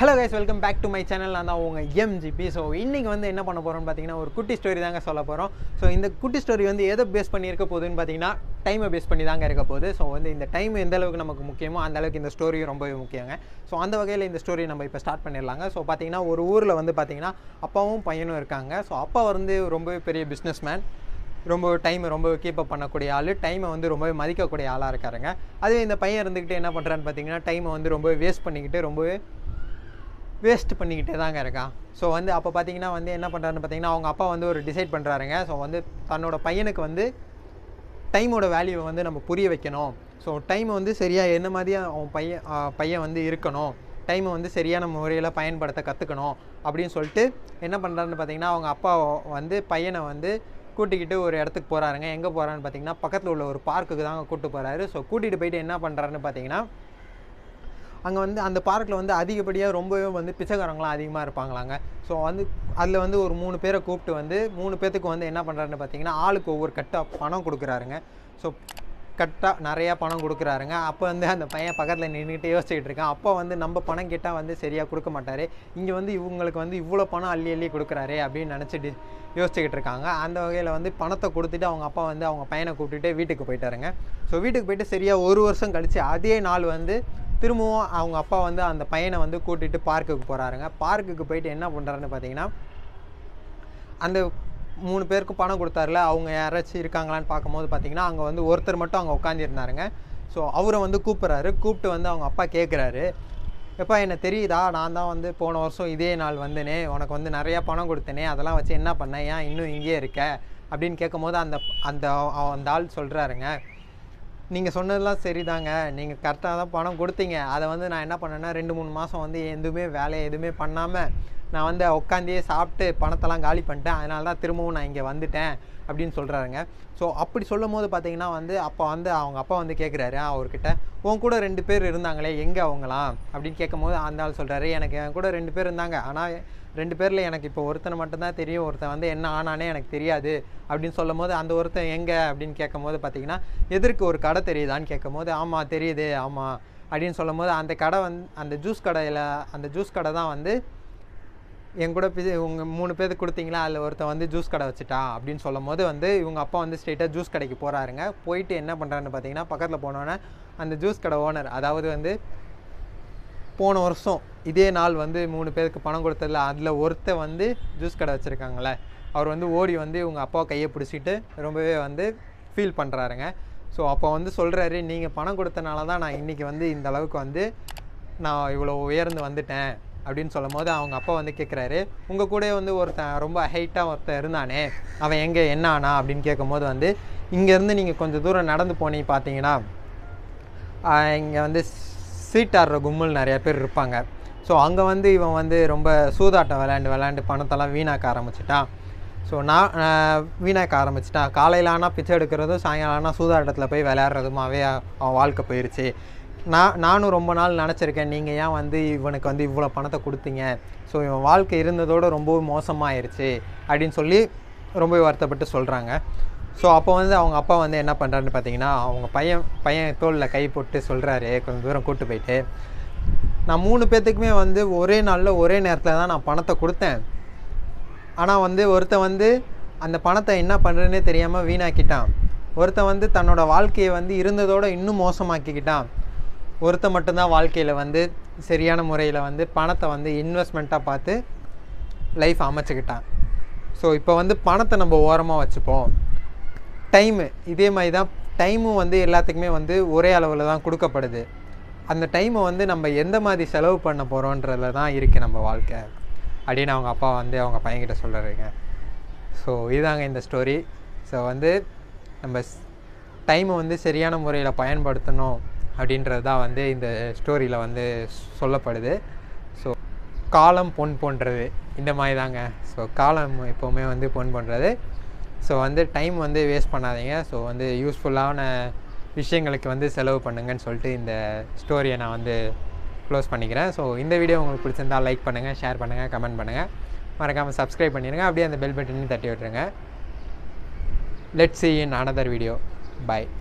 Hello guys, welcome back to my channel. நான் தான் உங்க mgp. ஸோ இன்றைக்கி வந்து என்ன பண்ண போகிறோம்னு பார்த்தீங்கன்னா ஒரு குட்டி ஸ்டோரி தாங்க சொல்ல போகிறோம். ஸோ இந்த குட்டி ஸ்டோரி வந்து எதை பேஸ் பண்ணி இருக்க போகுதுன்னு பார்த்தீங்கன்னா டைமை பேஸ் பண்ணி தாங்க இருக்க போகுது. ஸோ வந்து இந்த டைம் எந்த அளவுக்கு நமக்கு முக்கியமோ அந்த அளவுக்கு இந்த ஸ்டோரியும் ரொம்பவே முக்கியங்க. ஸோ அந்த வகையில் இந்த ஸ்டோரி நம்ம இப்போ ஸ்டார்ட் பண்ணிடலாங்க. ஸோ பார்த்தீங்கன்னா ஒரு ஊரில் வந்து பார்த்தீங்கன்னா அப்பாவும் பையனும் இருக்காங்க. ஸோ அப்பா வந்து ரொம்பவே பெரிய பிஸ்னஸ் மேன், ரொம்ப டைமை ரொம்ப கீப்பப் பண்ணக்கூடிய ஆள், டைமை வந்து ரொம்பவே மதிக்கக்கூடிய ஆளாக இருக்காருங்க. அதுவே இந்த பையன் இருந்துக்கிட்டு என்ன பண்ணுறான்னு பார்த்தீங்கன்னா டைமை வந்து ரொம்பவே வேஸ்ட் பண்ணிக்கிட்டே தாங்க இருக்கான். ஸோ வந்து அப்போ பார்த்தீங்கன்னா வந்து என்ன பண்ணுறாருன்னு பார்த்தீங்கன்னா அவங்க அப்பா வந்து ஒரு டிசைட் பண்ணுறாருங்க. ஸோ வந்து தன்னோட பையனுக்கு வந்து டைமோட வேல்யூவை வந்து நம்ம புரிய வைக்கணும். ஸோ டைமை வந்து சரியாக என்ன மாதிரியாக அவன் பையன் வந்து இருக்கணும், டைமை வந்து சரியான முறையில் பயன்படுத்த கற்றுக்கணும் அப்படின்னு சொல்லிட்டு என்ன பண்ணுறாருன்னு பார்த்தீங்கன்னா அவங்க அப்பா வந்து பையனை வந்து கூட்டிக்கிட்டு ஒரு இடத்துக்கு போகிறாருங்க. எங்கே போகிறான்னு பார்த்தீங்கன்னா பக்கத்தில் உள்ள ஒரு பார்க்குக்கு தாங்க கூப்பிட்டு போகிறாரு. ஸோ கூட்டிகிட்டு போயிட்டு என்ன பண்ணுறாருன்னு பார்த்தீங்கன்னா அங்கே வந்து அந்த பார்க்கில் வந்து அதிகப்படியாக ரொம்பவே வந்து பிச்சைக்காரங்களாம் அதிகமாக இருப்பாங்களாங்க. ஸோ வந்து அதில் வந்து ஒரு 3 பேரை கூப்பிட்டு வந்து 3 பேர்த்துக்கு வந்து என்ன பண்ணுறாருன்னு பார்த்தீங்கன்னா ஆளுக்கு ஒவ்வொரு கட்டாக பணம் கொடுக்குறாருங்க. ஸோ கட்டாக நிறையா பணம் கொடுக்குறாருங்க. அப்போ வந்து அந்த பையன் பக்கத்தில் நின்றுட்டு யோசிச்சுக்கிட்டு இருக்கான். அப்போ வந்து நம்ம பணம் கேட்டால் வந்து சரியாக கொடுக்க மாட்டார், இங்கே வந்து இவங்களுக்கு வந்து இவ்வளோ பணம் அள்ளி கொடுக்குறாரு அப்படின்னு நினச்சிட்டு யோசிச்சுக்கிட்டு இருக்காங்க. அந்த வகையில் வந்து பணத்தை கொடுத்துட்டு அவங்க அப்பா வந்து அவங்க பையனை கூப்பிட்டுட்டு வீட்டுக்கு போயிட்டாருங்க. ஸோ வீட்டுக்கு போயிட்டு சரியாக 1 வருஷம் கழித்து அதே நாள் வந்து திரும்பவும் அவங்க அப்பா வந்து அந்த பையனை வந்து கூட்டிகிட்டு பார்க்குக்கு போகிறாருங்க. பார்க்குக்கு போயிட்டு என்ன பண்ணுறாருன்னு பார்த்தீங்கன்னா அந்த 3 பேருக்கும் பணம் கொடுத்தாருல, அவங்க யாராச்சும் இருக்காங்களான்னு பார்க்கும்போது பார்த்தீங்கன்னா அங்கே வந்து ஒருத்தர் மட்டும் அங்கே உட்காந்துருந்தாருங்க. ஸோ அவரை வந்து கூப்பிட்டு வந்து அவங்க அப்பா கேட்குறாரு, எப்பா என்ன தெரியுதா, நான் தான் வந்து போன வருஷம் இதே நாள் வந்தேனே, உனக்கு வந்து நிறையா பணம் கொடுத்தேனே, அதெல்லாம் வச்சு என்ன பண்ணேன், ஏன் இன்னும் இங்கேயே இருக்க அப்படின்னு கேட்கும்போது அந்த ஆள் சொல்கிறாருங்க, நீங்கள் சொன்னதெல்லாம் சரிதாங்க, நீங்கள் கரெக்டாக தான் பணம் கொடுத்தீங்க, அதை வந்து நான் என்ன பண்ணேன்னா 2-3 மாதம் வந்து வேலையை எதுவுமே பண்ணாமல் நான் வந்து உட்காந்தே சாப்பிட்டு பணத்தெல்லாம் காலி பண்ணிட்டேன், அதனால தான் திரும்பவும் நான் இங்கே வந்துட்டேன் அப்படின்னு சொல்கிறாருங்க. ஸோ அப்படி சொல்லும் போது பார்த்தீங்கன்னா வந்து அப்போ வந்து அவங்க அப்பா வந்து கேட்குறாரு அவர்கிட்ட, உன் கூட 2 பேர் இருந்தாங்களே எங்கே அவங்களாம் அப்படின்னு கேட்கும்போது அந்த ஆள் சொல்கிறாரு, எனக்கு என் கூட 2 பேர் இருந்தாங்க, ஆனால் 2 பேரில் எனக்கு இப்போ ஒருத்தனை மட்டும்தான் தெரியும், ஒருத்தன் வந்து என்ன ஆனானே எனக்கு தெரியாது அப்படின்னு சொல்லும் போது அந்த ஒருத்தன் எங்கே அப்படின்னு கேட்கும் போது பார்த்தீங்கன்னா எதற்கு ஒரு கடை தெரியுதான்னு கேட்கும் போது ஆமாம் தெரியுது ஆமாம் அப்படின்னு சொல்லும் போது அந்த கடை வந்து அந்த ஜூஸ் கடை தான் வந்து என் கூட உங்கள் 3 பேருக்கு கொடுத்தீங்களா, அதில் ஒருத்தன் வந்து ஜூஸ் கடை வச்சுட்டான் அப்படின்னு சொல்லும் போது வந்து இவங்க அப்பா வந்து ஸ்ட்ரெயிட்டாக ஜூஸ் கடைக்கு போகிறாருங்க. போயிட்டு என்ன பண்ணுறாருன்னு பார்த்தீங்கன்னா பக்கத்தில் போனோன்னே அந்த ஜூஸ் கடை ஓனர், அதாவது வந்து போன வருஷம் இதே நாள் வந்து 3 பேருக்கு பணம் கொடுத்ததில்ல, அதில் ஒருத்தர் வந்து ஜூஸ் கடை வச்சுருக்காங்களே, அவர் வந்து ஓடி வந்து இவங்க அப்பா கையை பிடிச்சிட்டு ரொம்பவே வந்து ஃபீல் பண்ணுறாருங்க. ஸோ அப்போ வந்து சொல்கிறாரு, நீங்கள் பணம் கொடுத்தனால தான் நான் இன்றைக்கி வந்து இந்த அளவுக்கு வந்து நான் இவ்வளோ உயர்ந்து வந்துட்டேன் அப்படின்னு சொல்லும் போது அவங்க அப்பா வந்து கேட்குறாரு, உங்கள் கூட வந்து ஒருத்தன் ரொம்ப ஹைட்டாக ஒருத்தன் இருந்தானே, அவன் எங்கே என்ன ஆனா அப்படின்னு கேட்கும்போது வந்து இங்கேருந்து நீங்கள் கொஞ்சம் தூரம் நடந்து போனீங்க பார்த்தீங்கன்னா இங்கே வந்து சீட்டாடுற கும்பல் நிறையா பேர் இருப்பாங்க. ஸோ அங்கே வந்து இவன் வந்து ரொம்ப சூதாட்டம் விளையாண்டு பணத்தெல்லாம் வீணாக்க ஆரம்பிச்சிட்டான். ஸோ வீணாக்க ஆரம்பிச்சிட்டான். காலையில் ஆனால் பிச்சை எடுக்கிறதும் சாயங்காலம் ஆனால் சூதாட்டத்தில் போய் விளையாடுறதுமாவே அவன் வாழ்க்கை போயிடுச்சு. நானும் ரொம்ப நாள் நினச்சிருக்கேன், நீங்கள் ஏன் வந்து இவனுக்கு வந்து இவ்வளோ பணத்தை கொடுத்தீங்க, ஸோ இவன் வாழ்க்கை இருந்ததோடு ரொம்பவும் மோசமாகிருச்சு அப்படின்னு சொல்லி ரொம்ப வருத்தப்பட்டு சொல்கிறாங்க. ஸோ அப்போ வந்து அவங்க அப்பா வந்து என்ன பண்ணுறாருன்னு பார்த்தீங்கன்னா அவங்க பையன் தோளில் கை போட்டு சொல்கிறாரு, கொஞ்சம் தூரம் கூப்பிட்டு போயிட்டு, நான் 3 பேர்த்துக்குமே வந்து ஒரே நாளில் ஒரே நேரத்தில் தான் நான் பணத்தை கொடுத்தேன், ஆனால் வந்து ஒருத்தன் வந்து அந்த பணத்தை என்ன பண்ணுறதுனே தெரியாமல் வீணாக்கிட்டான், ஒருத்தன் வந்து தன்னோட வாழ்க்கையை வந்து இருந்ததோடு இன்னும் மோசமாக்கிக்கிட்டான், ஒருத்தன் மட்டும்தான் வாழ்க்கையில் வந்து சரியான முறையில் வந்து பணத்தை வந்து இன்வெஸ்ட்மெண்ட்டாக பார்த்து லைஃப் அமைச்சுக்கிட்டான். ஸோ இப்போ வந்து பணத்தை நம்ம ஓரமாக வச்சுப்போம், டைமு இதே மாதிரி தான், டைமும் வந்து எல்லாத்துக்குமே வந்து ஒரே அளவில் தான் கொடுக்கப்படுது, அந்த டைமை வந்து நம்ம எந்த மாதிரி செலவு பண்ண போகிறோன்றதில் தான் இருக்குது நம்ம வாழ்க்கை அப்படின்னு அவங்க அப்பா வந்து அவங்க பையன்கிட்ட சொல்கிறாருங்க. ஸோ இதுதாங்க இந்த ஸ்டோரி. ஸோ வந்து நம்ம டைமை வந்து சரியான முறையில் பயன்படுத்தணும் அப்படின்றது தான் வந்து இந்த ஸ்டோரியில் வந்து சொல்லப்படுது. ஸோ காலம் பொன் போன்றது இந்த மாதிரி தாங்க. ஸோ காலம் எப்போவுமே வந்து பொன் போன்றது. ஸோ வந்து டைம் வந்து வேஸ்ட் பண்ணாதீங்க. ஸோ வந்து யூஸ்ஃபுல்லான விஷயங்களுக்கு வந்து செலவு பண்ணுங்கன்னு சொல்லிட்டு இந்த ஸ்டோரியை நான் வந்து க்ளோஸ் பண்ணிக்கிறேன். ஸோ இந்த வீடியோ உங்களுக்கு பிடிச்சிருந்தால் லைக் பண்ணுங்கள், ஷேர் பண்ணுங்கள், கமெண்ட் பண்ணுங்கள், மறக்காமல் சப்ஸ்கிரைப் பண்ணிடுங்க, அப்படியே அந்த பெல் பட்டனையும் தட்டி விட்டுருங்க. Let's see in another video. Bye.